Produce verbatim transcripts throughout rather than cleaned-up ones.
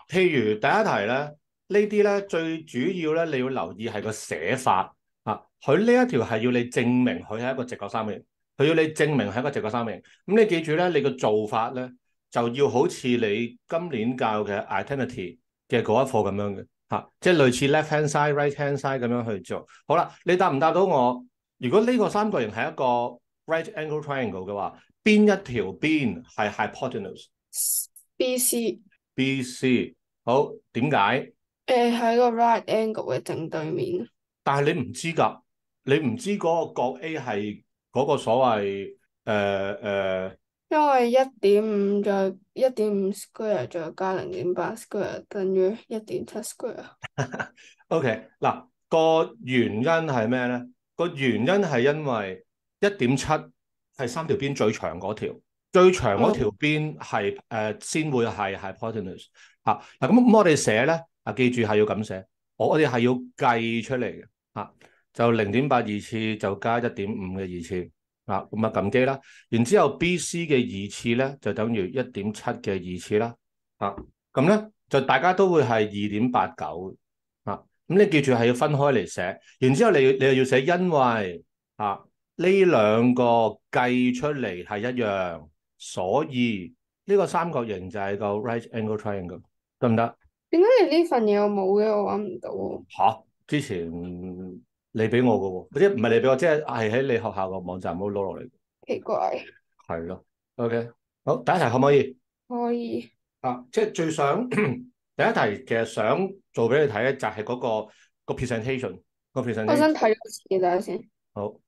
譬如第一題咧，呢啲咧最主要咧，你要留意係個寫法啊。佢呢一條係要你證明佢係一個直角三角形，佢要你證明係一個直角三角形。咁你記住咧，你個做法咧就要好似你今年教嘅 identity 嘅嗰一課咁樣嘅嚇、啊，即係類似 left hand side、right hand side 咁樣去做。好啦，你答唔答到我？如果呢個三角形係一個 right angle triangle 嘅話，邊一條邊係 hypotenuse？B C。 C。好，點解？ 誒喺個 right angle 嘅正對面。 但係你唔知㗎，你唔知嗰個角 A 係嗰個所謂誒誒、呃呃、 因為一點五再一點五 square 再加零點八 square 等於一點七 square。 OK 嗱，個原因係咩咧？個原因係因為一點七係三條邊最長嗰條，最長嗰條邊係誒、呃、先會係 hypotenuse 嚇。嗱咁咁我哋寫咧啊，記住係要咁寫，我我哋係要計出嚟嘅嚇，就零點八二次就加一點五嘅二次啊，咁啊撳機啦。然之後 B C 嘅二次咧就等於一點七嘅二次啦啊，咁咧就大家都會係二點八九啊。咁你記住係要分開嚟寫，然之後你你又要寫，因為啊呢兩個計出嚟係一樣，所以呢個三角形就係個 right angle triangle，得唔得？ 點解你呢份嘢我冇嘅？我揾唔到喎。 嚇，之前你俾我嘅喎，即係唔係你俾我，即係係喺你學校個網站冇攞落嚟。 奇怪。 係咯，OK，好，第一題可唔可以？ 可以。 啊，即係最想第一題其實想做俾你睇咧，就係嗰個個 presentation 個我想 presentation。 睇多次睇下先。 好。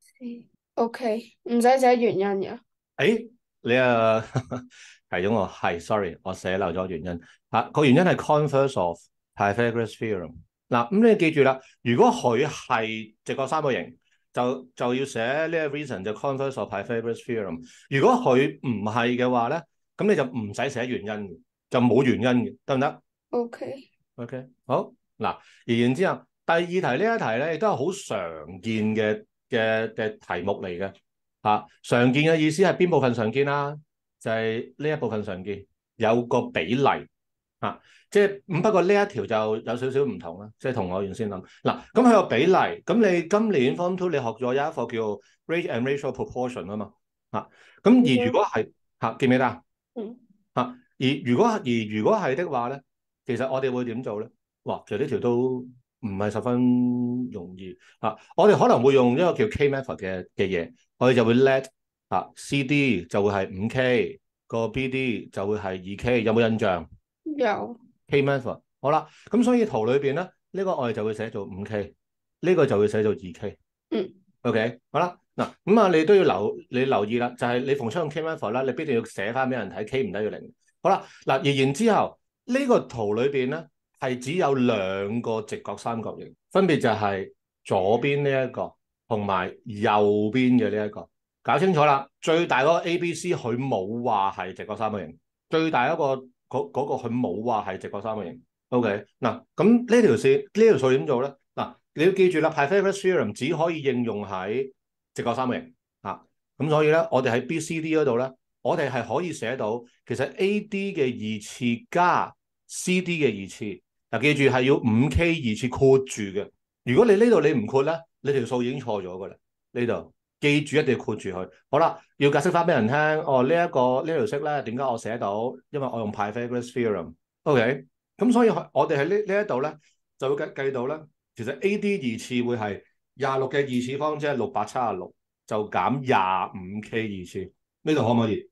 OK，唔使寫原因嘅。 誒，你啊提咗我係，sorry，我寫漏咗原因。啊，個原因係 converse of Pythagoras theorem。嗱，咁你記住啦，如果佢係直角三角形，就就要寫呢個 reason 就 converse of Pythagoras theorem。如果佢唔係嘅話咧，咁你就唔使寫原因嘅，就冇原因嘅，得唔得 ？OK。 ？OK，好。嗱，而然之後第二題呢一題咧，亦都係好常見嘅嘅嘅題目嚟嘅。啊，常見嘅意思係邊部分常見啦？就係、是、呢一部分常見，有個比例啊，即係咁。不過呢一條就有少少唔同啦，即係同我原先諗嗱。咁佢個比例，咁你今年 Form Two 你學咗有一課叫 Rate and Ratio Proportion 啊嘛，啊，咁而如果係嚇、啊、記唔記得啊？ 嗯。 嚇，而如果而如果係的話咧，其實我哋會點做咧？哇，其實呢條都唔係十分容易啊！我哋可能會用一個叫 K method 嘅嘅嘢，我哋就會 let 啊 C D 就會係五 K，個 B D 就會係二 K，有冇印象有。 ？K method 好啦，咁所以圖裏邊咧，呢、這個我哋就會寫做五 K，呢個就會寫做二 K。 嗯。 OK，好啦，嗱咁啊，你都要留你留意啦，就係、是、你逢出用 K method 啦，你必定要寫翻俾人睇，K 唔等於零。好啦，嗱，而然之後呢、這個圖裏邊咧係只有兩個直角三角形，分別就係左邊呢一個同埋右邊嘅呢一個，搞清楚啦。最大嗰個 A、B、C 佢冇話係直角三角形，最大一個嗰嗰、那個佢冇話係直角三角形。OK，嗱咁呢條線呢條數點做咧？嗱，你要記住啦，Pythagoras theorem 只可以應用喺直角三角形啊。咁所以咧，我哋喺 B、C、D 嗰度咧，我哋係可以寫到其實 A、D 嘅二次加 C、D 嘅二次。嗱、啊，記住係要五 K 二次括住嘅。如果你呢度你唔括咧，你條數已經錯咗噶啦。呢度記住一定要括住佢。好啦，要解釋翻俾人聽。哦，這個、呢一個呢條式咧，點解我寫到？因為我用 Pythagoras theorem。OK。咁所以我哋喺呢呢一度咧，就會計計到咧，其實 A D 二次會係廿六嘅二次方，即係六百七十六，就減廿五 K 二次。呢度可唔可以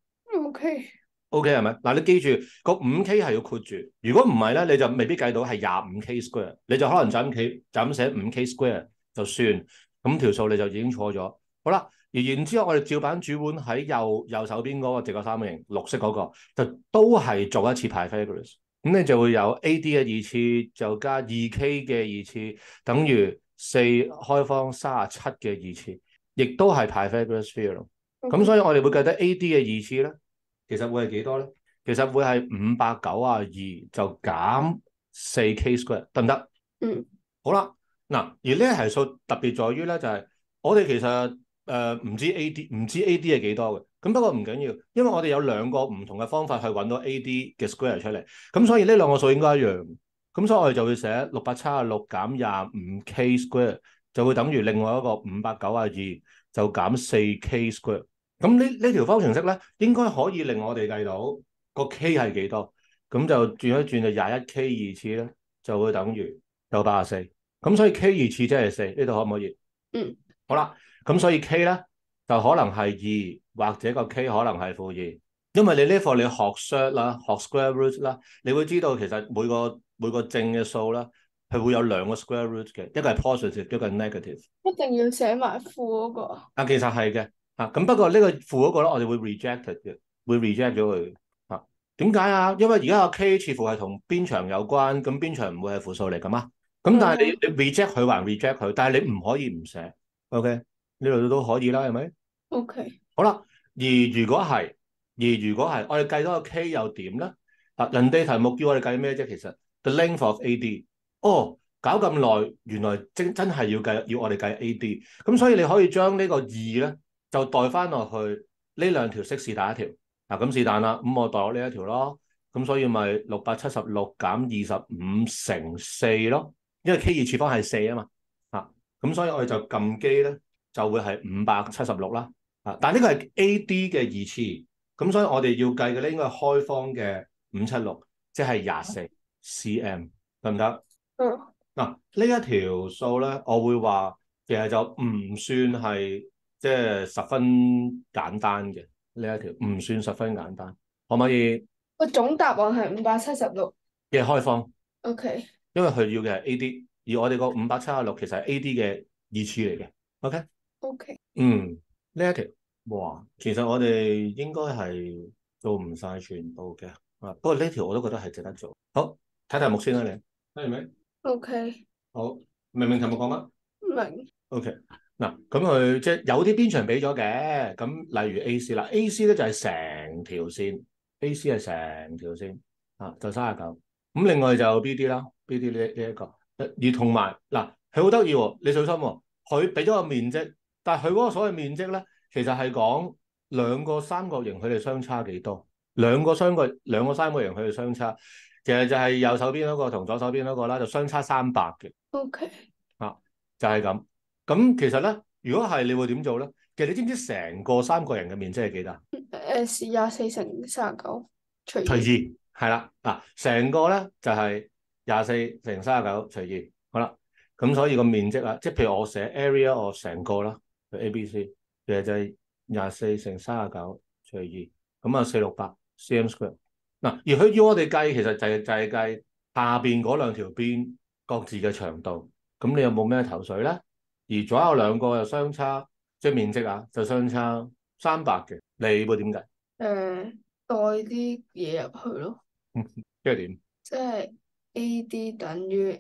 OK。OK。 ？OK 係咪？嗱，你記住個五 K 係要括住，如果唔係咧，你就未必計到係廿五 K square，你就可能就咁企就咁寫五 K square 就算，咁條數你就已經錯咗。好啦，而然之後我哋照板煮碗喺右右手邊嗰個直角三角形，綠色嗰、嗰個就都係做一次 Pythagoras。咁你就會有 A D 嘅二次，就加二 K 嘅二次，等於四開方三十七嘅二次，亦都係 Pythagoras theorem。咁所以我哋會計得 A D 嘅二次咧，其實會係幾多咧？其實會係五百九十二就減四 K square，得唔得？ 嗯。 好啦，嗱，而呢一題數特別在於咧，就係、是、我哋其實誒唔知 A D 唔知 A D 係幾多嘅，咁不過唔緊要，因為我哋有兩個唔同嘅方法去揾到 A D 嘅 square 出嚟，咁所以呢兩個數應該一樣，咁所以我哋就會寫六百七十六減廿五 K square 就會等於另外一個五百九十二就減四 K square，咁呢呢條方程式咧應該可以令我哋計到個 K 係幾多，咁就轉一轉就廿一 K 二次咧就會等於有八十四，咁所以 K 二次即係四，呢度可唔可以？ 嗯， 好啦。咁所以 K 咧就可能係二，或者個 K 可能係負二，因為你呢課你學 surd 啦，學 square root 啦，你會知道其實每個每個正嘅數啦，係會有兩個 square root 嘅，一個係 positive，一個係 negative。 一定要寫埋負嗰個。 啊，其實係嘅，啊咁不過呢個負嗰個咧，我哋會 reject 嘅，會 reject 咗佢。啊，點解啊？因為而家個 K 似乎係同邊長有關，咁邊長唔會係負數嚟噶嘛？咁但係你你 reject 佢還 reject 佢，但係你唔可以唔寫。OK。呢度都可以啦，係咪 ？OK。 好啦，而如果係，而如果係，我哋計到個 K 又點咧？啊，人哋題目叫我哋計咩啫？其實 the length of A D，哦，搞咁耐，原來真真係要計，要我哋計 A D。咁所以你可以將呢個二咧，就代翻落去呢兩條式是但一條。嗱，咁是但啦，咁我代落呢一條咯。咁所以咪六百七十六減二十五乘四咯，因為 K 二次方係四啊嘛。啊，咁所以我哋就撳機咧。就會係五百七十六啦，啊！但係呢個係 A D 嘅二次，咁所以我哋要計嘅咧應該係開方嘅五七六，即係廿四 cm，得唔得？ 嗯。 嗱、啊，呢一條數咧，我會話其實就唔算係即係十分簡單嘅呢一條，唔算十分簡單，可唔可以？ 個總答案係五百七十六嘅開方。 OK。 因為佢要嘅係 A D，而我哋個五百七十六其實係 A D 嘅二次嚟嘅。OK。 OK。 嗯，呢一條，哇，其實我哋應該係做唔晒全部嘅，啊，不過呢條我都覺得係值得做。好，睇題目先啦，你睇完未 ？OK。 好，明唔明題目講乜明。 ？OK，嗱，咁佢即係有啲邊長俾咗嘅，咁例如 A C 啦，A C 咧就係成條線，A C 係成條線，啊，就三十九。咁另外就 B D 啦，B D 呢呢一個，而同埋嗱，佢好得意喎，你小心喎，佢俾咗個面積。但係佢嗰個所謂面積咧，其實係講兩個三角形佢哋相差幾多？兩個三角兩個三角形佢哋相差，其實就係右手邊嗰個同左手邊嗰個啦，就相差三百嘅。 OK。 啊，就係咁。咁其實咧，如果係你會點做咧？其實你知唔知成個三角形嘅面積係幾多？ 誒，廿四乘三十九除除二二。 係啦，嗱，成個咧就係廿四乘三十九除二，好啦。咁所以個面積啊，即係譬如我寫 area 我成個啦。A、B、C 其實就係廿四乘三十九除二，咁啊四六八 cm square。嗱，而佢要我哋計，其實就係就係計下邊嗰兩條邊各自嘅長度。咁你有冇咩頭緒咧？而左右兩個又相差，即係面積啊，就相差三百嘅。你會點計？ 誒，代啲嘢入去咯。 即係點？ 即係 A D 等於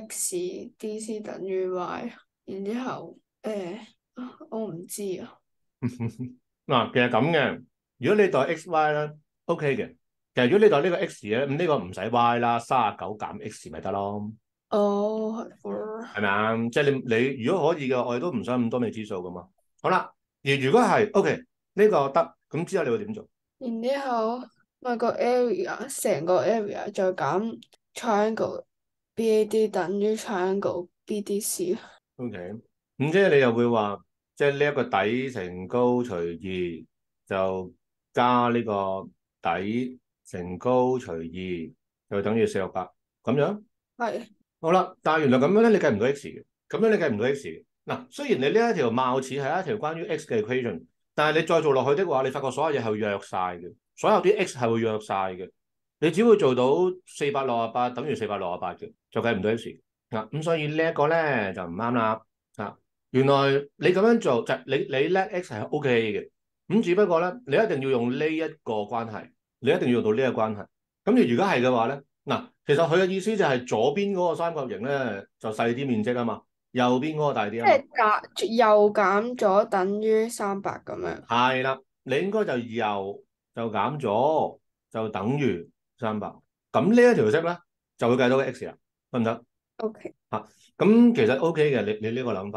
X，D C 等於 Y，然之後誒。我唔知啊。 嗱，其實咁嘅，如果你代 x y 咧，OK 嘅。其實如果你代呢個 x 咧，咁呢個唔使 y 啦，三十九減 x 咪得咯。 哦，係喎。 係咪啊？即係你你如果可以嘅，我哋都唔想咁多未知數噶嘛。好啦，而如果係 OK 呢個得，咁之後你會點做？ 然之後咪個 area 成個 area 再減 triangle B A D 等於 triangle B D C。 OK，咁即係你又會話，即係呢一個底乘高除二，就加呢個底乘高除二，就等於四六八咁樣。 係。 好啦，但係原來咁樣咧，你計唔到 x 嘅，咁樣你計唔到 x 嘅。嗱，雖然你呢一條貌似係一條關於 x 嘅 equation，但係你再做落去的話，你發覺所有嘢係會弱晒嘅，所有啲 x 係會弱晒嘅，你只會做到四百六十八等於四百六十八嘅，就計唔到 x。嗱，咁所以呢一個咧就唔啱啦。啊，原來你咁樣做就係你你叻 x 係 O K 嘅，咁只不過咧你一定要用呢一個關係，你一定要用到呢個關係。咁如果係嘅話咧，嗱，其實佢嘅意思就係左邊嗰個三角形咧就細啲面積啊嘛，右邊嗰個大啲啊嘛。 即係減又減咗等於三百咁樣。 係啦，你應該就右就減咗就等於三百，咁呢一條式咧就會計到個 x 啦，得唔得？ OK。 嚇，咁其實 OK 嘅，你你呢個諗法。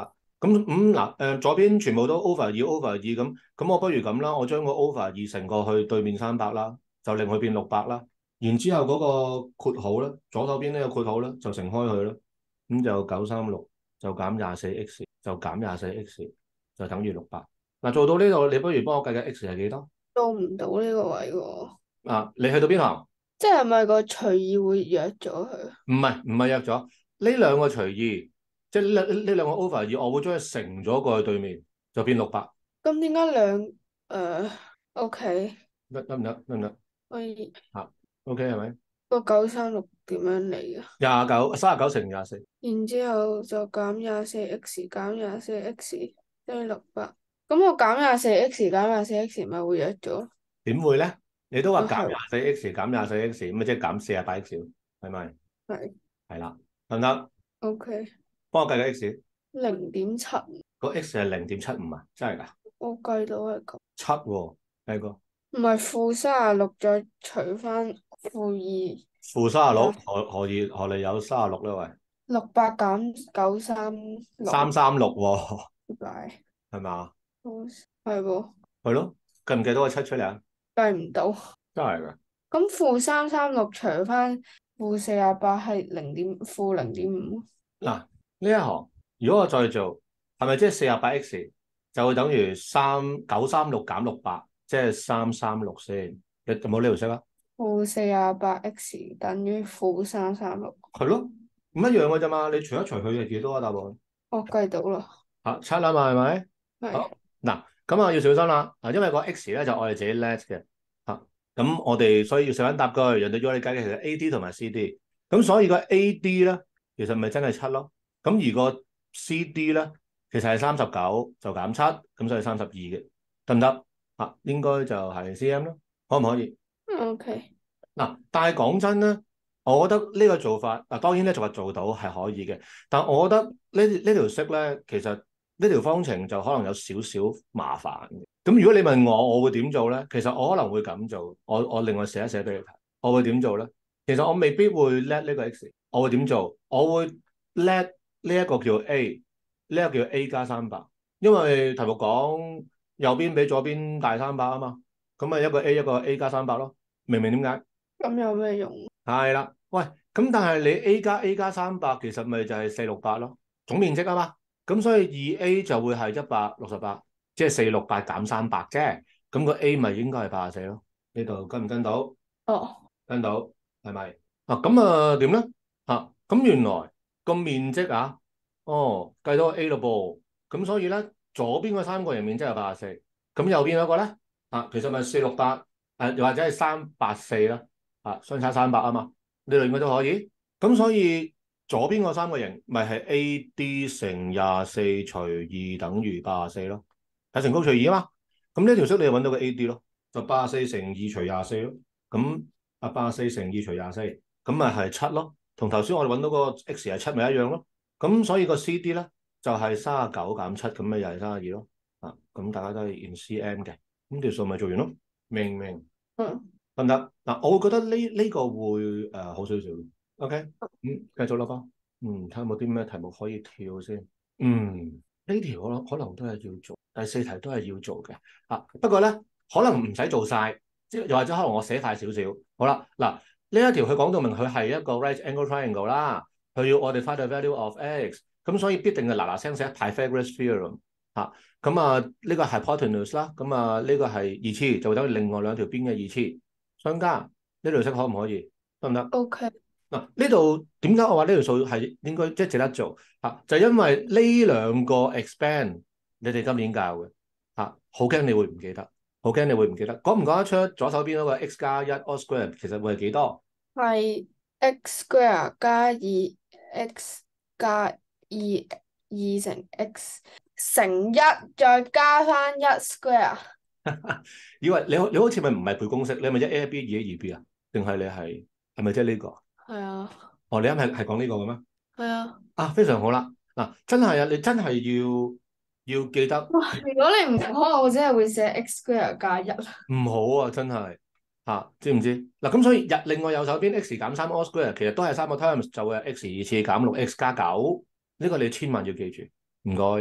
咁咁嗱誒左邊全部都 over 二 over 二咁，咁我不如咁啦，我將個 over 二乘過去對面三百啦，就令佢變六百啦。然之後嗰個括號咧，左手邊呢個括號咧就乘開佢啦，咁就九三六就減廿四 x 就減廿四 x 就等於六百。嗱做到呢度，你不如幫我計計 x 係幾多？ 做唔到呢個位喎。 啊，你去到邊行？ 即係咪個隨意會約咗佢？ 唔係唔係約咗呢兩個隨意，即係呢呢兩個 over 二，我會將佢乘咗過去對面，就變六百。 咁點解兩誒？OK， 得得唔得？得唔得？ 可以嚇，OK 係咪？ 個九三六點樣嚟啊？ 廿九三十九乘廿四， 然之後就減廿四 x 減廿四 x 即係六百。咁我減廿四 x 減廿四 x 咪會約咗？ 點會咧？你都話啊係減廿四 x 減廿四 x，咁咪即係減四十八 x，係咪？ 係係啦，得唔得？ OK， 幫我計計 x， 零點七， 個 x 係零點七五啊，真係㗎？ 我計到係咁。 七喎，計過唔係負三十六再除翻負二負三十六， 加何何以何嚟有三十六咧？喂， 六百減九三六， 三三六喎， 拜拜。 係咪？ 係喎， 係咯，計唔計到個七出嚟啊？ 計唔到。 真係㗎。 咁負三三六除翻負四廿八係零點負零點五。 嗱，呢一行如果我再做，係咪即係四十八 x 就會等於三九三六減六百，即係三三六先？你有冇呢條式啊？ 負四廿八 x 等於負三三六。 係咯，唔一樣嘅啫嘛。你除一除佢係幾多啊？答案我計到啦。 嚇七啦嘛，係咪？ 係。 好嗱，咁啊要小心啦。嗱，因為個 x 咧就我哋自己 let 嘅嚇，咁我哋所以要細心答句。人哋要你計嘅其實 A D 同埋 C D，咁所以個 A D 咧其實咪真係七咯。咁而個 C D 咧其實係三十九就減七，咁所以三十二嘅，得唔得啊？應該就係 cm 咯，可唔可以？ OK。 嗱，但係講真咧，我覺得呢個做法嗱，當然咧做法做到係可以嘅，但我覺得呢呢條式咧，其實呢條方程就可能有少少麻煩嘅。咁如果你問我，我會點做咧？其實我可能會咁做，我我另外寫一寫俾你睇，我會點做咧？其實我未必會 let 呢個 x，我會點做？我會 let 呢一個叫 a，呢一個叫 a 加三百，因為題目講右邊比左邊大三百啊嘛，咁咪一個 a 一個 a 加三百咯，明唔明點解？ 咁有咩用？ 係啦，喂，咁但係你 A 加 A 加三百，其實咪就係四六八咯，總面積啊嘛，咁所以二 A 就會係一百六十八，即係四六八減三百啫，咁個 A 咪應該係八十四咯，呢度跟唔跟到？ 哦， 跟到，係咪？啊，咁啊點咧？啊，咁原來個面積啊，哦，計到個 A 咯噃，咁所以咧左邊嗰三個人面積係八十四，咁右邊嗰個咧，啊，其實咪四六八，誒，又或者係三八四啦。啊，相差三百啊嘛，呢度應該都可以。咁所以左邊嗰三個形咪係 A D 乘廿四除二等於八十四咯，係乘高除二啊嘛。咁呢條式你就揾到個 A D 咯，就八十四乘二除廿四咯。咁啊八十四乘二除廿四，咁咪係七咯。同頭先我哋揾到個 X 係七咪一樣咯。咁所以個 C D 咧就係三十九減七，咁咪又係三十二咯。啊，咁大家都係 in cm 嘅，咁條數咪做完咯，明唔明？ 嗯。 得唔得？嗱，我會覺得呢呢、這個會誒、呃、好少少。OK，嗯，繼續啦噃。嗯，睇下有冇啲咩題目可以跳先。嗯，呢條可能可能都係要做，第四題都係要做嘅。啊，不過咧可能唔使做晒，即又或者可能我寫快少少。好啦，嗱，呢一條佢講到明佢係一個 right angle triangle 啦，佢要我哋 find the value of x，咁所以必定係嗱嗱聲寫 Pythagoras theorem 嚇。咁啊呢、這個係 hypotenuse 啦，咁啊呢、這個係二次，就等於另外兩條邊嘅二次。相加呢條式可唔可以？得唔得 ？OK。 嗱，呢度點解我話呢條數係應該即係值得做啊？就因為呢兩個 expand 你哋今年教嘅啊，好驚你會唔記得，好驚你會唔記得。講唔講得出左手邊嗰個 x 加一 all square 其實會係幾多？ 係 x square 加二 x 加二二乘 x 乘一再加翻一 square。 以為你你好似咪唔係背公式，你係咪一 A 一 B 二 A 二 B 啊？定係你係係咪即係呢個？ 係啊。 哦，你啱係係講呢個嘅咩？ 係啊。 啊，非常好啦！嗱、啊，真係啊，你真係要要記得。 哇！如果你唔講，我真係會寫 x square 加一。 唔好啊，真係嚇、啊，知唔知？嗱、啊，咁所以日另外右手邊 x 減三 all square 其實都係三個 terms，就會係 x 二次減六 x 加九，呢個你千萬要記住，唔該。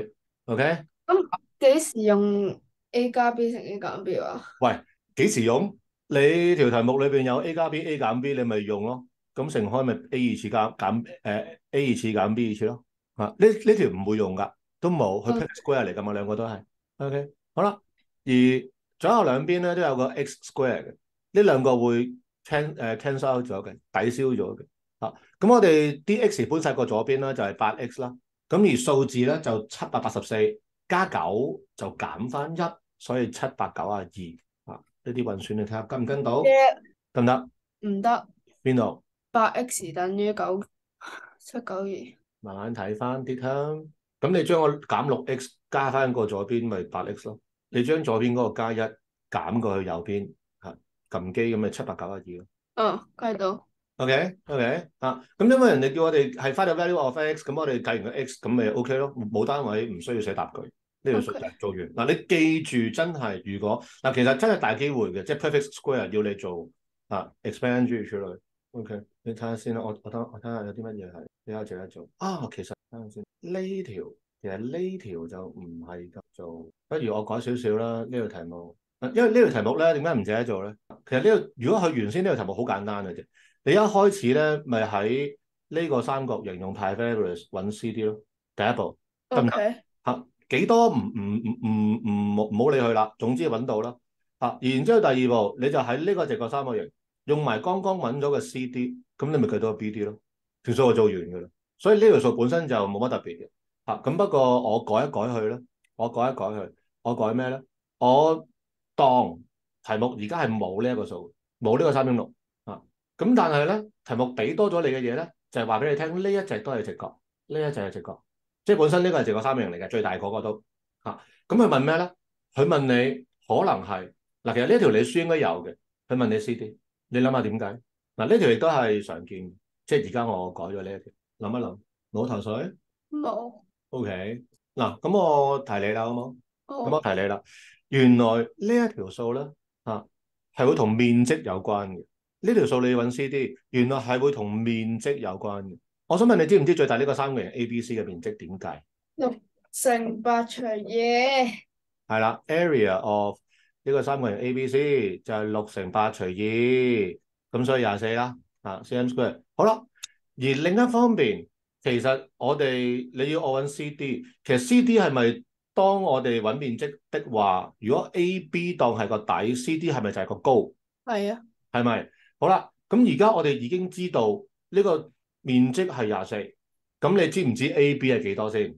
OK？ 咁幾時用 A 加 B 乘 A 減 B 啊？ 喂，幾時用？你條題目裏邊有 A 加 B、A 減 B，你咪用咯。咁乘開咪 A 二次減減誒 A 二次減 B 二次咯。啊，呢呢條唔會用㗎，都冇，佢 O perfect square 嚟㗎嘛，兩個都係。OK，好啦。而左右兩邊咧都有個 x square 嘅，呢兩個會 can 誒 cancel out 咗嘅，抵消咗嘅。啊，咁我哋啲 x 搬晒過左邊啦，就係八 x 啦。咁而數字咧就七百八十四加九就減翻一。所以七百九十二啊，呢啲運算你睇下跟唔跟到？得唔得？ 唔得。 邊度？ 八 x 等於九七九二。 慢慢睇翻啲啦。咁你將個減六 x 加翻過左邊，咪八 x 咯。你將左邊嗰個加一減過去右邊，嚇撳機咁咪七百九十二咯。 嗯，計到。 OK OK 啊，咁因為人哋叫我哋係 find the value of x，咁我哋計完個 x 咁咪 OK 咯，冇單位唔需要寫答句。呢條數就 OK。 做完嗱，你記住真係如果嗱，其實真係大機會嘅，即係 perfect square 要你做啊 expand 諸如此類。OK，你睇下先啦，我我等我睇下有啲乜嘢係比較值得做啊。其實睇下先，呢條其實呢條就唔係咁做，不如我改少少啦呢條題目，因為呢條題目咧點解唔值得做咧？其實呢個如果佢原先呢條題目好簡單嘅啫，你一開始咧咪喺呢個三角形用 Pythagoras 揾 C D 咯，第一步得唔得 OK。 嚇？幾多唔唔唔唔唔唔好理佢啦，總之揾到啦嚇。然之後第二步你就喺呢個直角三角形用埋剛剛揾咗個 C D，咁你咪計到個 B D 咯，條數就做完㗎啦。所以呢條數本身就冇乜特別嘅嚇。咁不過我改一改佢咧，我改一改佢，我改咩咧？我當題目而家係冇呢一個數，冇呢個三點六啊。咁但係咧，題目俾多咗你嘅嘢咧，就係話俾你聽，呢一隻都係直角，呢一隻係直角。即係本身呢個係直角三角形嚟嘅，最大嗰個都嚇。咁佢問咩咧？佢問你可能係嗱，其實呢條你書應該有嘅。佢問你 C D，你諗下點解？嗱，呢條亦都係常見，即係而家我改咗呢一條，諗一諗，冇頭緒冇。 ？OK，嗱，咁我提你啦，好冇？咁我好。 提你啦。原來呢一條數咧嚇係會同面積有關嘅。呢條數你要揾 C D，原來係會同面積有關嘅。我想問你知唔知最大呢個三角形 A B C 嘅面積點計？ 六乘八除二。 係啦，area of 呢個三角形 A B C 就係六乘八除二，咁所以廿四啦，啊 cm square。好啦，而另一方面，其實我哋你要我揾 C D，其實 C D 係咪當我哋揾面積的話，如果 A B 當係個底，C D 係咪就係個高？ 係啊。 係咪？好啦，咁而家我哋已經知道呢個面積係廿四，咁你知唔知 A B 係幾多先？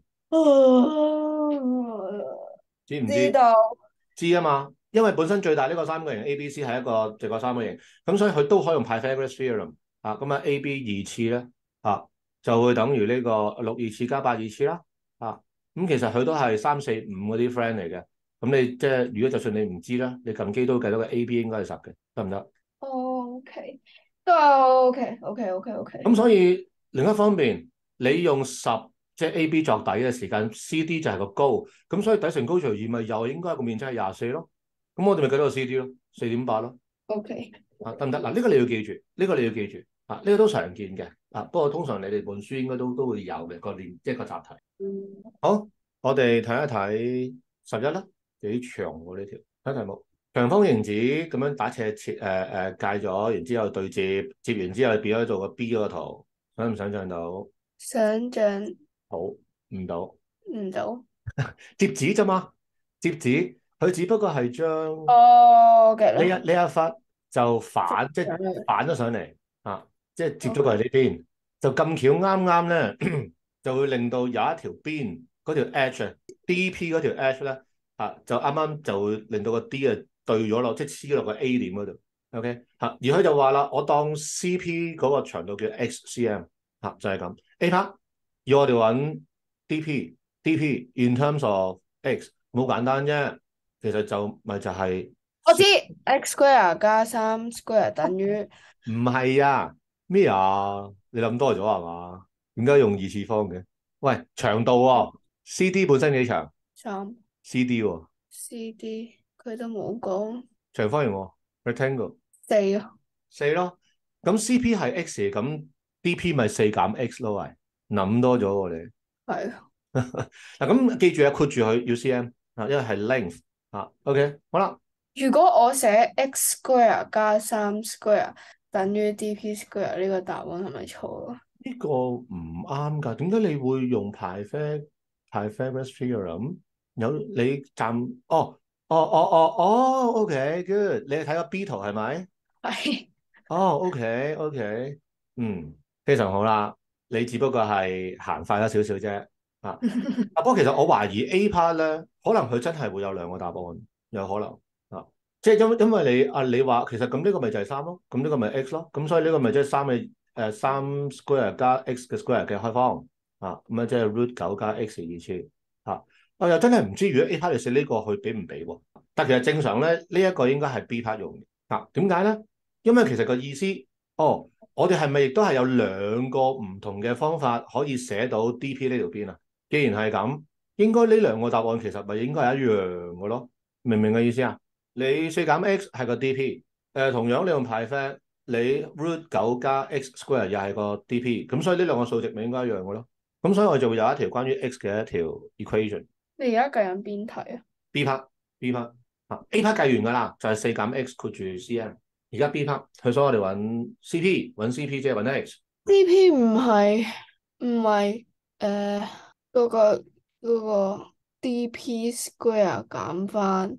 知唔知？ 知道。 知啊嘛，因為本身最大呢個三角形 A B C 係一個直角三角形，咁所以佢都可以用 Pythagoras theorem 啊，咁啊 A B 二次咧啊就會等於呢個六二次加八二次啦啊，咁其實佢都係三四五嗰啲 friend 嚟嘅，咁你即係如果就算你唔知啦，你撳機都計到個 A B 應該係十嘅，得唔得？ OK。都 OK，OK，OK，OK。 咁所以另一方面，你用十即係 A B 作底嘅時間，C D 就係個高，咁所以底乘高除二咪又應該個面積係廿四咯。咁我哋咪計到個 C D 咯，四點八咯。 OK。 啊，得唔得？嗱，呢個你要記住，呢個你要記住。啊，呢個都常見嘅。啊，不過通常你哋本書應該都都會有嘅個練，即係個習題。 嗯。 好，我哋睇一睇十一啦，幾長喎呢條？睇題目，長方形紙咁樣打斜切誒誒界咗，然之後對接，接完之後變咗做個 B 嗰個圖，想唔想象到？ 想象好，唔到， 唔到。 摺紙啫嘛，摺紙佢只不過係將哦嘅呢一啦。 呢一忽就反，即係上去。 反咗上嚟啊，即係接咗過嚟 OK。 呢邊，就咁巧啱啱咧，就會令到有一條邊嗰條 edge 啊，D P 嗰條 edge 咧啊，就啱啱就會令到個 D 啊對咗落，即係黐落個 A 點嗰度。OK 嚇、啊，而佢就話啦，我當 C P 嗰個長度叫 X cm 嚇、啊，就係、是、咁。A part 要我哋揾 D P，D P in terms of X 好簡單啫，其實就咪就係、是。 我知 x square 加三 square 等於唔係啊，咩啊？你諗多咗係嘛？點解用二次方嘅？喂，長度喎，C D 本身幾長三。 ？C D 喎， C D 佢都冇講。 長方形喎，rectangle 四啊。 四咯。咁 C P 係 X，咁 D P 咪四減 X 咯？喂，諗多咗喎你。 係啊。 嗱咁記住啊，括住佢要 cm 啊，因為係 length 啊。OK，好啦， 如果我寫 x square 加三 square 等於 dp square 呢個答案係咪錯啊？ 呢個唔啱㗎。點解你會用 Pythag Pythagoras theorem？有你站哦哦哦哦哦，OK good。你係睇個 B 圖係咪？ 係。 哦，OK OK，嗯，非常好啦。你只不過係行快咗少少啫。啊，啊不過其實我懷疑 A part 咧，可能佢真係會有兩個答案，有可能啊。即係因因為你啊，你話其實咁呢個咪就係三咯，咁呢個咪 x 咯，咁所以呢個咪即係三嘅誒三 square 加 x 嘅 square 嘅開方啊，咁啊即係 root 九加 x 二次啊。我又真係唔知如果 A part 你寫呢個佢俾唔俾喎？但其實正常咧，呢、這、一個應該係 B part 用嘅啊。點解咧？因為其實個意思，哦，我哋係咪亦都係有兩個唔同嘅方法可以寫到 D P 呢條邊啊？既然係咁，應該呢兩個答案其實咪應該係一樣嘅咯？明唔明嘅意思啊？你四減 x 係個 D P，誒、呃、同樣你用派 fact，你 root 九加 x square 又係個 D P，咁所以呢兩個數值咪應該一樣嘅咯？咁所以我就會有一條關於 x 嘅一條 equation。 你而家計緊邊題啊？ B part B part 啊 A part 計完㗎啦，就係四減 x 括住 cm。而家 B part，佢所以我哋揾 C P，揾 C P 即係揾 x。 dp 唔係唔係誒嗰個嗰個 dp square 減翻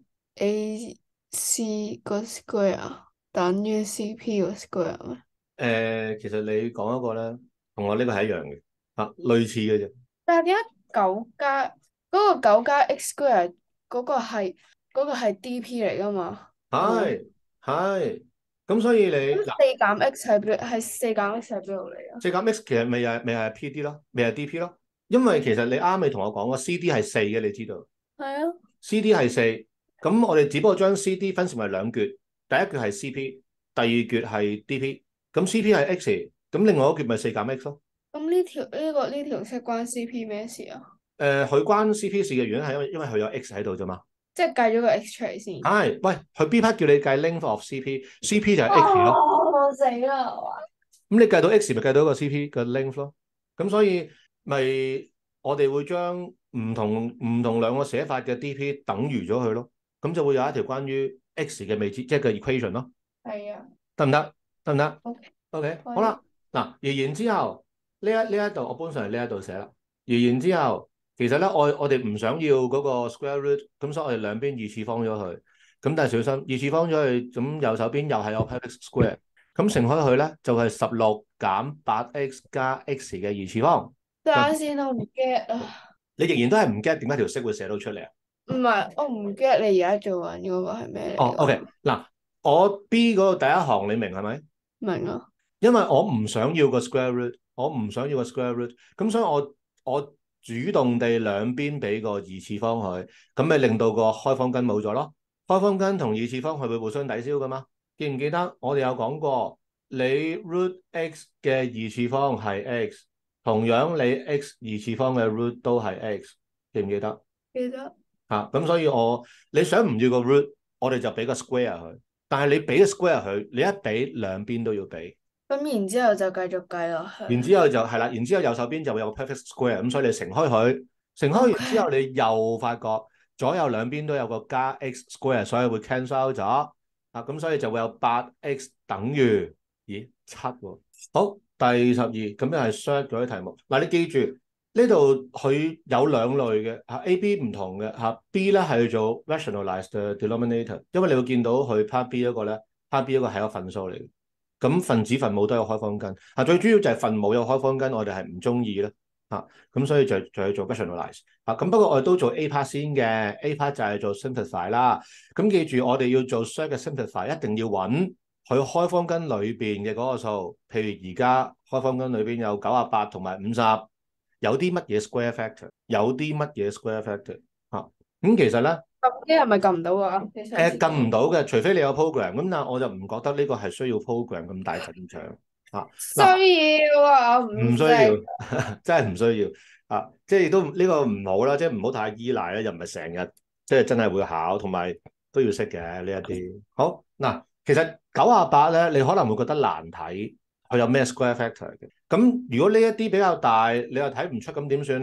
ac 個 square 等於 cp 個 square 咩？ 誒、呃，其實你講一個咧，同我呢個係一樣嘅，啊，類似嘅啫。 但係點解九加嗰個九加 x square 嗰個係嗰個係 dp 嚟噶嘛？係咪？ 係係，咁所以你咁嗱， 四減 x 係邊係四減 x 係邊度嚟啊？ 四減 x 其實未係未係 P D 咯，未係 D P 咯。因為其實你啱啱同我講過 C D 係四嘅，你知道係啊。 C D 係四，咁我哋只不過將 C D 分成為兩橛，第一橛係 C P，第二橛係 D P。咁 C P 係 x，咁另外一橛咪四減 x 咯。 咁呢條呢個呢條式關 C P 咩事啊？ 誒、呃，佢關 C P 事嘅原因係因為因為佢有 x 喺度啫嘛。 即係計咗個 x 出嚟先。 係，喂，佢 B part 叫你計 length of C P，C P 就係 x 咯。 哦，死啦！ 咁你計到 x 咪計到一個 C P 嘅 length 咯。咁所以咪我哋會將唔同唔同兩個寫法嘅 D P 等於咗佢咯。咁就會有一條關於 x 嘅未知，即係個 equation 咯。 係啊。 得唔得？得唔得 OK， ？OK， 可以。 好啦。嗱，而然之後呢一呢一度我搬上嚟呢一度寫啦。而然之後，其實咧我我哋唔想要嗰個 square root，咁所以我哋兩邊二次方咗佢。咁但係小心二次方咗佢，咁右手邊又係有 perfect square。咁乘開佢咧就係十六減八 x 加 x 嘅二次方。 等下先，我唔 get 啊。 你仍然都係唔 get 點解條式會寫到出嚟啊？ 唔係，我唔 get 你而家做緊嗰個係咩哦嚟 ，OK， 㗎？ 嗱，我 B 嗰個第一行你明係咪？ 明啊。 因為我唔想要個 square root，我唔想要個 square root，咁所以我我主動地兩邊俾個二次方佢，咁咪令到個開方根冇咗咯。開方根同二次方係會互相抵消噶嘛？記唔記得我哋有講過，你 root x 嘅二次方係 x，同樣你 x 二次方嘅 root 都係 x，記唔記得？ 記得。 嚇，咁所以我你想唔要個 root，我哋就俾個 square 佢。但係你俾個 square 佢，你一俾兩邊都要俾。 咁然之後就繼續計落去。 然之後就係啦，然之後右手邊就會有個 perfect square，咁所以你乘開佢，乘開完之後你又發覺左右兩邊都有個加 x square，所以會 cancel 咗啊，咁所以就會有八 x 等於咦七喎。好，第十二咁又係 short 咗啲題目。嗱，你記住呢度佢有兩類嘅嚇 A、B 唔同嘅嚇 B 咧係做 rationalized denominator，因為你會見到佢 part B 一個咧 part B 一個係一個分數嚟嘅。咁分子分母都有開方根，啊最主要就係分母有開方根，我哋係唔中意啦，啊咁所以就就去做 rationalize，啊咁不過我哋都做 A part 先嘅 ，A part 就係做 simplify 啦。咁記住我哋要做 short 嘅 simplify，一定要揾佢開方根裏邊嘅嗰個數，譬如而家開方根裏邊有九十八同埋五十，有啲乜嘢 square factor，有啲乜嘢 square factor，啊咁其實咧。 撳機係咪撳唔到啊？ 誒撳唔到嘅，除非你有 program，咁但係我就唔覺得呢個係需要 program 咁大陣仗啊。嗱， 需要啊，我唔唔需要， 識。 真係唔需要啊！即係亦都呢個唔好啦，即係唔好太依賴啦，又唔係成日即係真係會考，同埋都要識嘅呢一啲。好嗱，其實九啊八咧，你可能會覺得難睇，佢有咩 square factor 嘅？咁如果呢一啲比較大，你又睇唔出，咁點算咧？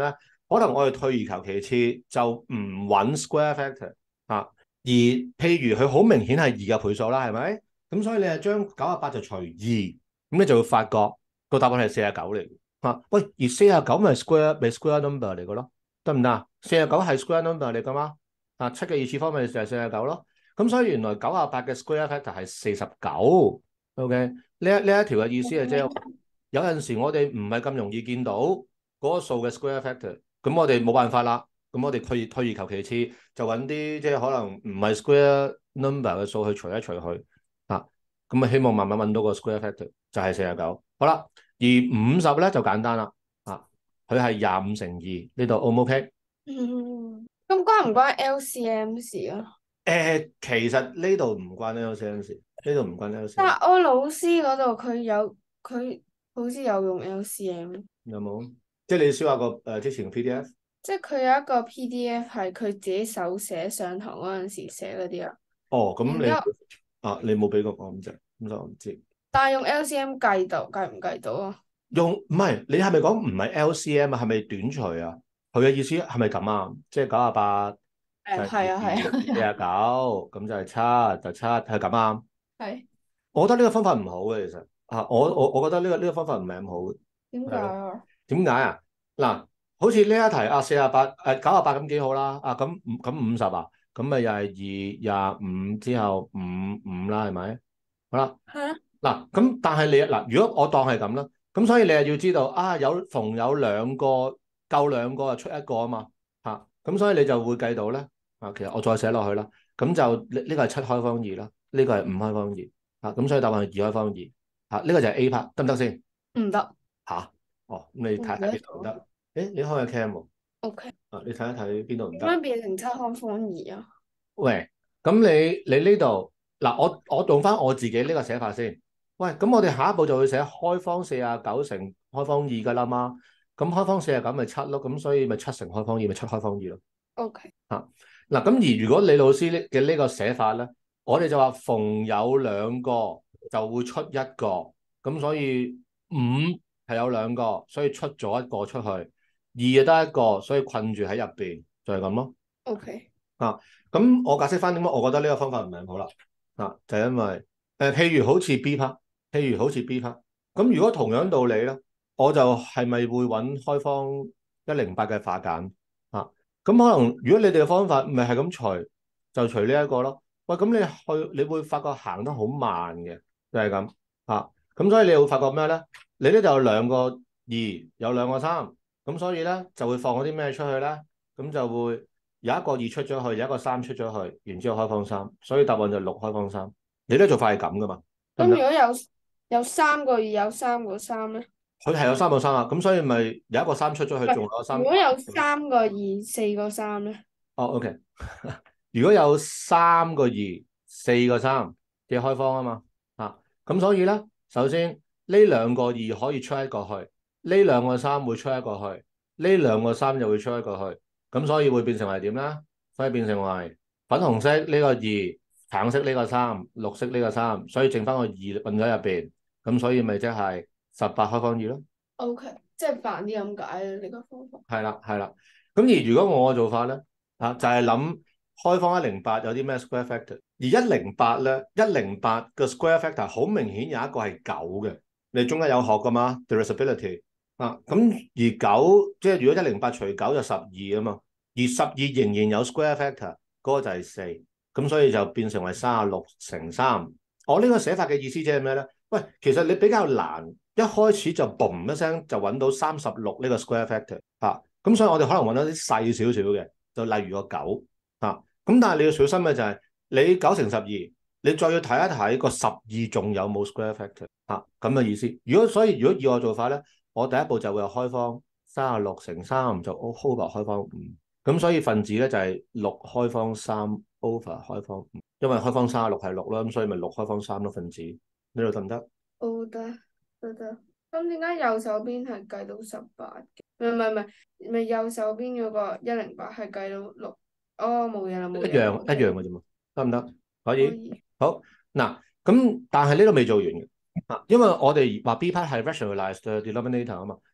可能我哋退而求其次就唔揾 square factor 嚇、啊，而譬如佢好明顯係二嘅倍數啦，係咪？咁所以你係將九十八就除二，咁你就會發覺個答案係四十九嚟嘅嚇。喂，而四十九咪 square 咪 square number 嚟嘅咯，得唔得啊？四十九係 square number 嚟噶嘛？啊，七嘅二次方咪就係四十九咯。咁所以原來九十八嘅 square factor 係四十九。OK，呢一呢一條嘅意思係即係有陣時我哋唔係咁容易見到嗰個數嘅 square factor，咁我哋冇辦法啦。咁我哋退退而求其次，就揾啲即係可能唔係 square number 嘅數去除一除去啊。咁啊，希望慢慢揾到個 square factor 就係四十九。好啦，而五十咧就簡單啦。啊，佢係廿五乘二，呢度 O 唔 OK？ 嗯，咁關唔關 L C M 事啊？ 誒，其實呢度唔關 L C M 事，呢度唔關 L C M。 但係我老師嗰度佢有佢好似有用 L C M， 有冇？即係你燒下個誒、呃、之前嘅 P D F。 即係佢有一個 P D F 係佢自己手寫上堂嗰陣時寫嗰啲啊。 哦，咁你然之後， 啊，你冇俾過我咁啫，咁就我唔知。 但係用 L C M 計到計唔計到啊？ 用唔係你係咪講唔係 L C M 啊？係咪短除啊？佢嘅意思係咪咁啊？即係九十八就誒， 係係啊，係啊， 四十九，咁就係七就七，係咁啊？ 係。 我覺得呢個方法唔好嘅，其實啊，我我我覺得呢個呢個方法唔係咁好嘅。 點解係咯。 啊？ 點解啊？嗱，好似呢一題啊，四十八誒九十八咁幾好啦。啊，咁咁五十啊，咁咪又係二廿五之後五五啦，係咪？好啦。 係啊。 嗱，咁但係你嗱，如果我當係咁啦，咁所以你又要知道啊，有逢有兩個夠兩個就出一個啊嘛。嚇，咁所以你就會計到咧。啊，其實我再寫落去啦，咁就呢呢個係七開方二啦，呢個係五開方二。啊，咁所以答案係二開方二。嚇，呢個就係 A part 得唔得先？ 唔得。 嚇，哦，咁你睇下唔得。 邊度唔得？誒，你開個 cam 喎。 O K。 啊，你睇一睇邊度唔點得？ 樣變成七開方二啊？ 喂，咁你你呢度嗱，我我用翻我自己呢個寫法先。喂，咁我哋下一步就會寫開方四十九乘開方二噶啦嘛。咁開方四十九咪七咯，咁所以咪七乘開方二咪七開方二咯。 O K。 嚇，嗱，咁而如果你老師呢嘅呢個寫法咧，我哋就話逢有兩個就會出一個，咁所以五係有兩個，所以出咗一個出去，二就得一個，所以困住喺入邊，就係咁咯。 O K。 啊，咁我解釋翻點解我覺得呢個方法唔係咁好啦。啊，就係因為誒、呃，譬如好似 B part，譬如好似 B part，咁如果同樣道理咧，我就係咪會揾開方一零八嘅化簡啊？咁可能如果你哋嘅方法唔係係咁除，就除呢一個咯。喂，咁你去你會發覺行得好慢嘅，就係咁啊。咁所以你會發覺咩咧？你呢就有兩個二，有兩個三，咁所以咧就會放嗰啲咩出去咧？咁就會。有一個二出咗去，有一個三出咗去，然之後開方三，所以答案就六開方三。你呢做法係咁噶嘛？得唔得？ 咁如果有有三個二，有三個三咧？ 佢係有三個三啊，咁所以咪有一個三出咗去，仲有個三。 如果有三個二，四個三咧？ 哦，OK。如果有三個二，四個三嘅開方啊嘛，啊，咁所以咧，首先呢兩個二可以出一個去，呢兩個三會出一個去，呢兩個三就會出一個去。咁所以會變成為點咧？所以變成為粉紅色呢個二，橙色呢個三，綠色呢個三，所以剩翻個二混咗入邊，咁所以咪即係十八開方二咯。 O K，即係煩啲咁解啦，呢個方法。 係啦，係啦。咁而如果我嘅做法咧，啊就係諗開方一零八有啲咩 square factor，而一零八咧，一零八個 square factor 好明顯有一個係九嘅，你中間有學噶嘛？divisibility。啊，咁而九即係如果一零八除九就十二啊嘛，而十二仍然有 square factor，嗰個就係四，咁所以就變成為三十六乘三。我呢個寫法嘅意思即係咩咧？喂，其實你比較難，一開始就嘣一聲就揾到三十六呢個 square factor 啊，咁所以我哋可能揾到啲細少少嘅，就例如個九啊，咁但係你要小心嘅就係、是、你九乘十二，你再要睇一睇個十二仲有冇 square factor 啊，咁嘅意思。如果所以如果以我做法咧，我第一步就會有開方三十六乘三就 over 開方五，咁所以分子咧就係六開方三 over 開方五，因為開方三十六係六啦，咁所以咪六開方三咯分子，呢度得唔得？ 好得得得。咁點解右手邊係計到十八嘅？唔係唔係唔係，咪右手邊嗰個一零八係計到六？哦，冇嘢啦，冇嘢啦。 一樣一樣嘅啫嘛，得唔得？可以。 可以。 好嗱，咁但係呢度未做完嘅啊，因為我哋話 B part 係 rationalized denominator 啊嘛，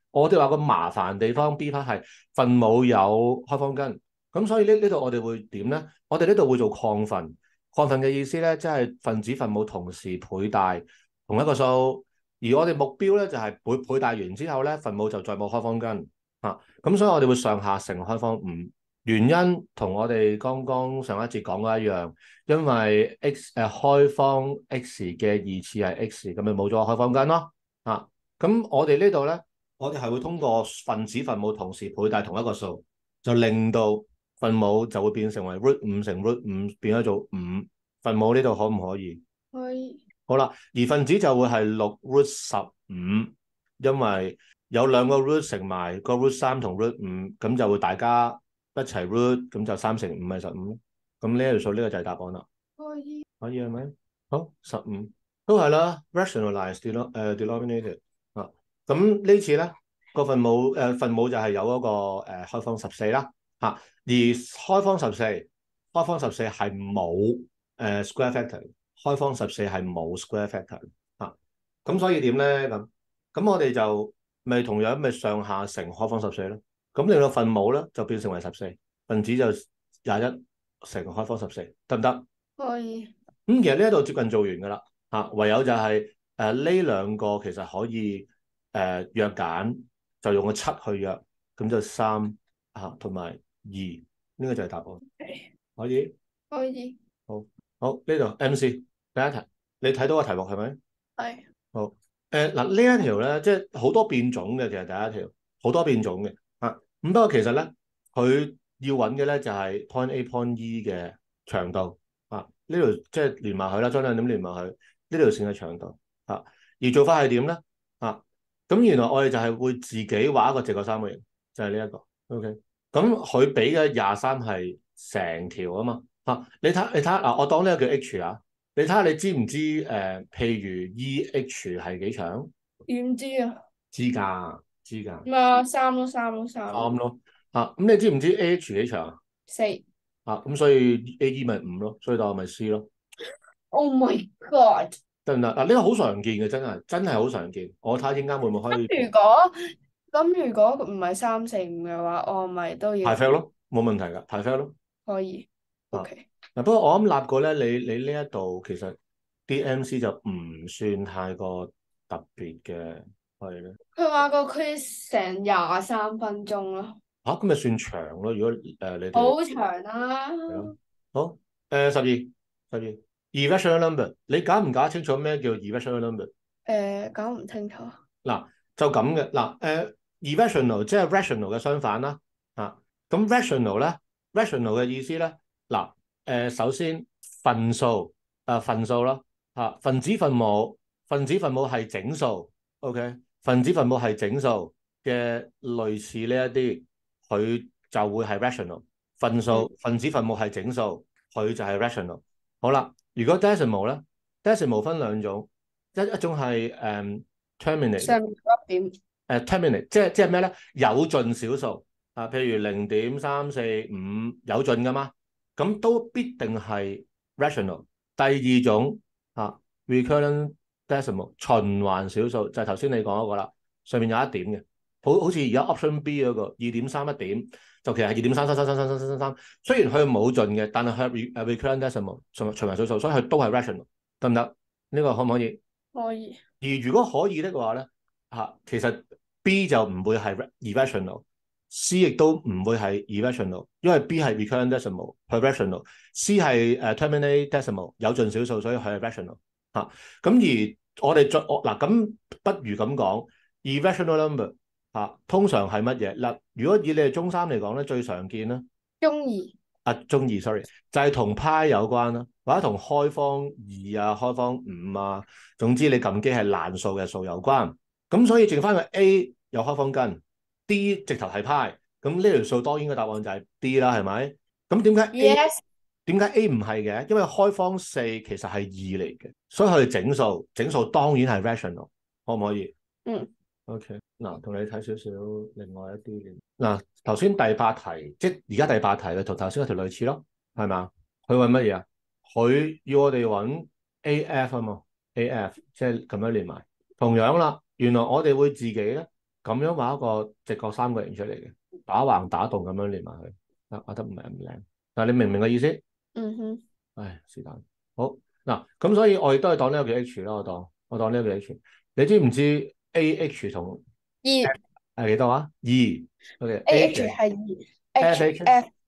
我哋話個麻煩地方 B part 係分母有開方根，咁所以呢呢度我哋會點咧？我哋呢度會做擴分，擴分嘅意思咧，即係分子分母同時倍大同一個數，而我哋目標咧就係倍倍大完之後咧，分母就再冇開方根啊，咁所以我哋會上下乘開方五。原因同我哋剛剛上一節講嘅一樣，因為 x 誒、呃、開方 x 嘅二次係 x，咁咪冇咗開方根咯。啊，咁我哋呢度咧，我哋係會通過分子分母同時倍大同一個數，就令到分母就會變成為 root 五乘 root 五變咗做五。分母呢度可唔可以？ 可以。 好啦，而分子就會係六 root 十五，因為有兩個 root 乘埋個 root 三同 root 五，咁就會大家一齊 root，咁就三乘五係十五，咁呢條數呢個就係答案啦。 可以。 可以係咪？好，十五都係啦 rationalize 啲咯，誒 denominator 啊。咁呢次咧個分母誒、呃、分母就係有嗰、那個誒、呃、開方十四啦嚇，而開方十四開方十四係冇誒 square factor，開方十四係冇 square factor 嚇。咁所以點咧咁？咁我哋就咪同樣咪上下乘開方十四咯。咁令到分母咧就變成為十四，分子就廿一乘開方十四，得唔得？ 可以。 咁其實呢一度接近做完㗎啦，嚇，唯有就係誒呢兩個其實可以誒、呃、約揀，就用個七去約，咁就三嚇同埋二，呢、這個就係答案。可以？ 可以。 好，好呢度 M C 第一題，你睇到個題目係咪？ 係。 好，誒嗱呢一條咧，即係好多變種嘅，其實第一條好多變種嘅嚇。咁不過其實咧，佢要揾嘅咧就係 point A point E 嘅長度。啊！呢條即係連埋佢啦，將兩點連埋佢，呢條線嘅長度啊。而做法係點咧？啊，咁原來我哋就係會自己畫一個直角三角形，就係呢一個。OK，咁佢俾嘅廿三係成條啊嘛。啊，你睇你睇下嗱，我當呢個叫 H 啊，你睇下你知唔知誒、呃？譬如 E H 係幾長？ 點知啊？ 知㗎，知㗎。 咩啊？三咯，三咯，三咯。 啱咯。啊，咁你知唔知 A H 幾長啊？ 四。 啊，咁所以 A E 咪五咯，所以答案咪 C 咯。 Oh my god！ 得唔得？嗱，呢個好常見嘅，真係真係好常見。我睇下陣間會唔會可以如果咁，如果唔係三四五嘅話，我咪都要排 fail 咯，冇問題㗎，排 fail 咯。 可以。 啊， OK。 嗱，不過我諗立過咧，你你呢一度其實 D M C 就唔算太過特別嘅，係咧。 佢話個 quiz 成廿三分鐘咯。 嚇，咁咪算長咯？如果誒、呃、你哋好長啦。 係咯，好誒十二十二 irrational number，你搞唔搞得清楚咩叫 irrational number？ 誒，搞唔清楚。 嗱，就咁嘅嗱，誒、呃、irrational 即係 rational 嘅相反啦，啊，咁 rational 咧，rational 嘅意思咧，嗱，誒、呃、首先分數，啊分數咯，啊分子分母，分子分母係整數，OK，分子分母係整數嘅類似呢一啲，佢就會係 rational，分數、 嗯、 分子分母係整數，佢就係 rational。好啦，如果 decimal 咧，decimal 分兩種，一一種係誒。嗯 terminate 上面嗰一點。 誒 terminate 即係即係咩咧？有盡小數啊，譬如零點三四五有盡噶嘛，咁都必定係 rational。第二種啊 recurrent decimal 循環小數就係頭先你講嗰個啦，上面有一點嘅，好好似而家 option B 嗰個二點三一點，就其實係二點三三三三三三三三三。雖然佢冇盡嘅，但係佢係 recurrent decimal 循循環小數，所以佢都係 rational，得唔得？呢個可唔可以？ 可以。 而如果可以的話咧，嚇，其實 B 就唔會係 irrational，C 亦都唔會係 irrational，因為 B 係 recurrent decimal，係 rational，C 係誒 terminate decimal 有盡小數，所以佢係 rational 嚇。咁而我哋再我嗱咁，不如咁講 irrational number 嚇，通常係乜嘢嗱？如果以你哋中三嚟講咧，最常見咧， 中二。 啊中二，sorry，就係同派有關啦，或者同開方二啊、開方五啊，總之你撳機係爛數嘅數有關。咁所以剩翻個 A 有開方根，D 直頭係派，咁呢條數當然個答案就係 D 啦，係咪？咁點解 A Yes。 點解 A 唔係嘅？因為開方四其實係二嚟嘅，所以佢係整數，整數當然係 rational，可唔可以？ 嗯。 OK，嗱，同你睇少少另外一啲嘅。嗱，頭先第八題，即係而家第八題嘅同頭先嗰條類似咯，係嘛？佢揾乜嘢啊？佢要我哋揾 A F 啊嘛，A F 即係咁樣連埋。同樣啦，原來我哋會自己咧咁樣畫一個直角三角形出嚟嘅，打橫打戙咁樣連埋佢，啊畫得唔係咁靚。但係你明唔明個意思？ 嗯哼， 唉，是但。好嗱，咁所以我亦都係當呢個叫 H 啦，我當我當呢個叫 H。你知唔知 A H 同二 F 係幾多啊？二，OK，A A H H 係 ，F 二 ，H H F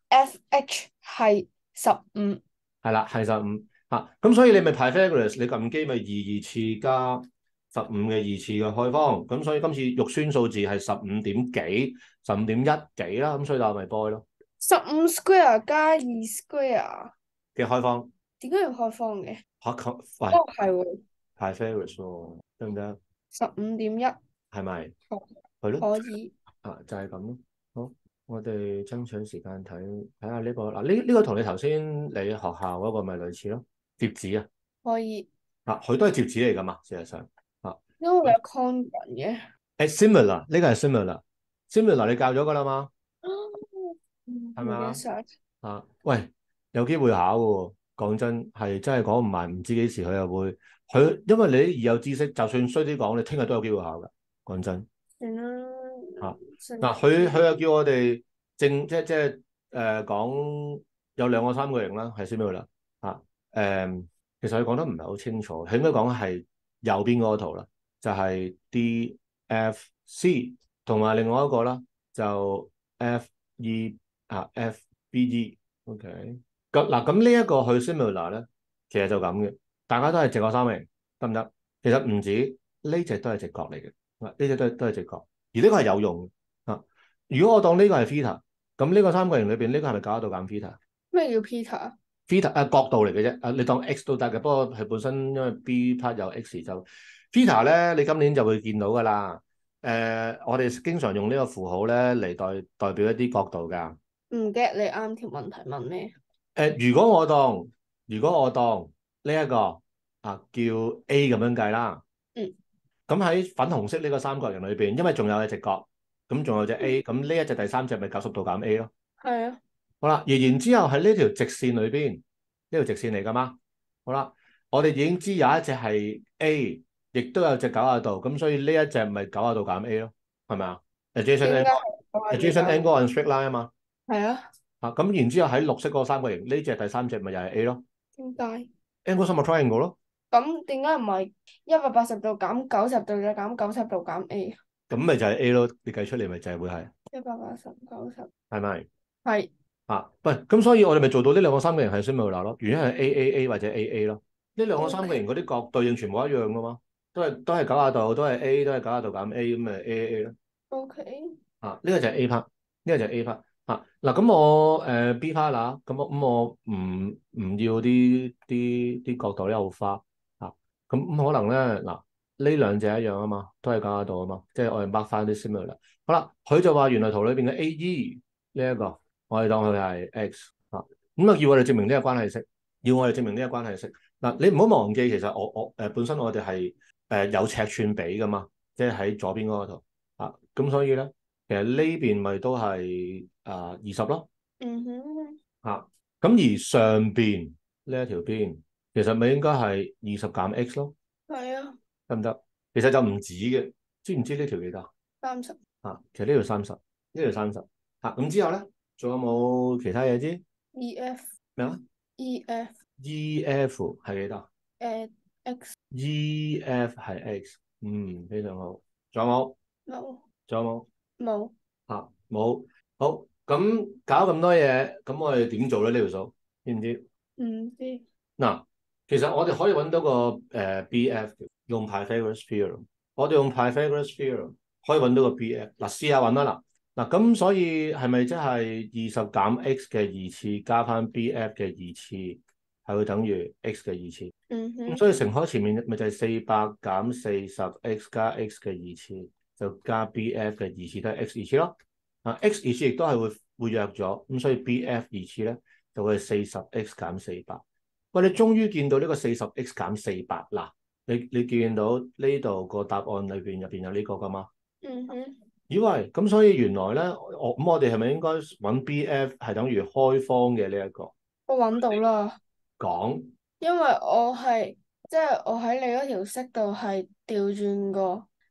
F H 係十五。 係啦，係十五嚇。咁所以你咪 Pythagoras，你撳機咪二二次加十五嘅二次嘅開方。咁所以今次肉酸數字係十五點幾，十五點一幾啦。咁所以就咪 boy 咯十五 square 加二 square， 嘅開方點解要開方嘅？ 嚇咁，喂哦，係喎， ，Pythagoras 喎，得唔得？ 十五點一， 係咪？ 可係咯。 可以， 啊，就係咁咯。好，我哋爭取時間睇睇下呢個嗱，呢呢個同你頭先你學校嗰個咪類似咯，摺紙啊。 可以， 啊，佢都係摺紙嚟噶嘛，事實上啊， 因為有 con 嘅。 誒 similar 呢個係 similar，similar 你教咗噶啦嘛， 嗯， 係咪啊？ 唔記得晒。 啊，喂，有機會考嘅喎，講真係真係講唔埋，唔知幾時佢又會佢，因為你已有知識，就算衰啲講，你聽日都有機會考噶，講真。 算啦， 啊， 順嗱，佢佢又叫我哋正即即係誒講有兩個三角形啦，係 similar 啊，誒，其實佢講得唔係好清楚，佢應該講係右邊嗰個圖啦，就係 D F C 同埋另外一個啦，就 F E 啊 F B E，OK，咁嗱咁呢一個去 similar 咧，其實就咁嘅，大家都係直角三角形，得唔得？其實唔止呢隻都係直角嚟嘅，呢隻都係都係直角。而呢個係有用啊！如果我當呢個係 theta，咁呢個三角形裏邊呢個係咪搞得到減咩叫 Peter？ theta？theta 誒角度嚟嘅啫，誒你當 x 都得嘅，不過佢本身因為 B part 有 x 就 theta 咧，你今年就會見到㗎啦。誒、呃，我哋經常用呢個符號咧嚟代代表一啲角度㗎。 唔 get 你啱條問題問咩？ 誒、呃，如果我當如果我當呢、這、一個啊叫 A 咁樣計啦。 嗯。 咁喺粉紅色呢個三角形裏邊，因為仲有隻直角，咁仲有隻 A，咁呢一隻第三隻咪九十度減 A 咯。 係啊。 好啦，而然之後喺呢條直線裏邊，呢條直線嚟噶嘛？好啦，我哋已經知有一隻係 A，亦都有隻九十度，咁所以呢一隻咪九十度減 A 咯，係咪啊？adjacent 點解 angle，adjacent 係 angle on straight line 啊嘛。 係啊？ 啊，咁然之後喺綠色嗰個三角形，呢隻第三隻咪又係 A 咯點解？ ，angle sum of triangle 咯。 咁點解唔係一百八十度減九十度再減九十度減 A？ 咁咪就係 A 咯，你計出嚟咪就係會係， 一百八十九十係咪？ 係啊，喂，咁所以我哋咪做到呢兩個三角形係 similar 咯，原因係 A A A 或者 A A 咯。呢兩個三角形 OK。 嗰啲角對應全部一樣噶嘛，都係都係九十度，都係 A，都係九十度減 A 咁咪 A A A 咯。 OK。 啊，呢個就係 A part，呢個就係 A part。啊，嗱咁我誒、呃、B part 啦，咁我咁我唔唔要啲啲啲角度咧好花啊，咁咁可能咧嗱呢兩隻一樣啊嘛，都係九十度啊嘛，即係我哋 mark 翻啲 similar。好啦，佢就話原來圖裏邊嘅 A E 呢一個。我哋當佢係 X 啊，咁啊要我哋證明呢個關係式，要我哋證明呢個關係式。嗱、啊，你唔好忘記，其實我我誒、呃、本身我哋係誒有尺寸比噶嘛，即係喺左邊嗰個圖啊，咁所以咧，其實呢邊咪都係啊二十咯， 嗯哼。 啊，咁而上邊呢一條邊，其實咪應該係二十減 X 咯， 係啊。 得唔得？其實就唔止嘅，知唔知呢條幾多三十。 啊？其實呢條三十，呢條三十，啊，咁之後咧，仲有冇其他嘢知？ E F 咩啊？ E F E F 係幾多誒 X ？E F 係 X，嗯，非常好。仲有冇？ 冇仲有冇？ 冇嚇冇。好，咁搞咁多嘢，咁我哋點做咧？呢條數知唔知？ 唔知。 嗱，其實我哋可以揾到個誒、呃、B F 用 Pythagoras theorem。我哋用 Pythagoras theorem 可以揾到個 B F。嗱，試下揾啦。嗱，嗱咁所以係咪即係二十減 X 嘅二次加翻 B F 嘅二次係會等於 X 嘅二次？咁嗯哼。 所以乘開前面咪就係四百減四十 x 加 x 嘅二次，就加 B F 嘅二次都係 x 二次咯。啊，x 二次亦都係會會弱咗，咁所以 B F 二次咧就會係四十 x 減四百。喂，你終於見到呢個四十 x 減四百啦！你你見到呢度個答案裏邊入邊有呢個噶嘛？ 嗯哼。 以為咁，所以原來咧，我咁我哋係咪應該揾 B F 係等於開方嘅呢一個我揾到啦。 講？ 因為我係即係我喺你嗰條式度係調轉過，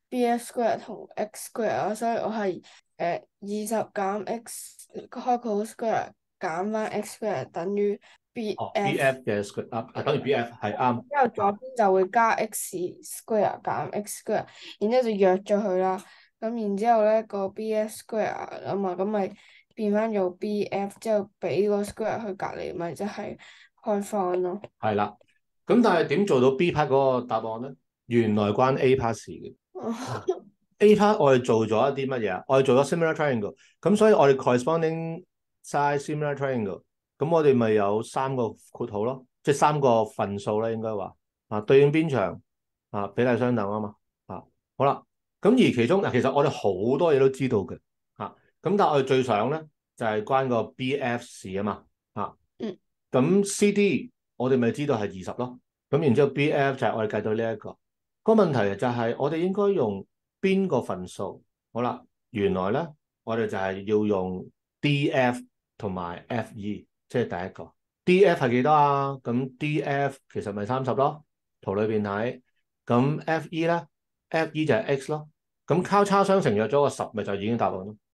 B F square 同 x square 咯，所以我係誒二十減 x 開括號 square 減翻 x square 等於哦 B F， ，B F 嘅 square 啊，啊等於 B F 係啱。 之後左邊就會加 x square 減 x square，然之後就約咗佢啦。咁然之後咧個 B F square 啊嘛，咁咪變翻做 B F，之後俾個 square 去隔離，咪即係開翻咯。 係啦。咁但係點做到 B part 嗰個答案咧？原來關 A part 事嘅。A part 我哋做咗一啲乜嘢啊？我哋做咗 similar triangle，咁所以我哋 corresponding size similar triangle，咁我哋咪有三個括號咯，即係三個份數咧，應該話啊對應邊長啊比例相等啊嘛啊好啦，咁而其中嗱，其實我哋好多嘢都知道嘅啊，咁但係我哋最想咧就係、是、關個 B F 事啊嘛啊， 嗯咁 C D 我哋咪知道係二十咯，咁然之後 B F 就係我哋計到呢、這、一個。個問題就係我哋應該用邊個份數？好啦，原來咧我哋就係要用 D F 同埋 F E，即係第一個 D F 係幾多啊？咁 D F 其實咪三十咯，圖裏邊睇。咁 F E 咧，F E 就係 x 咯。咁交叉相乘約咗個十，咪就已經答案咯。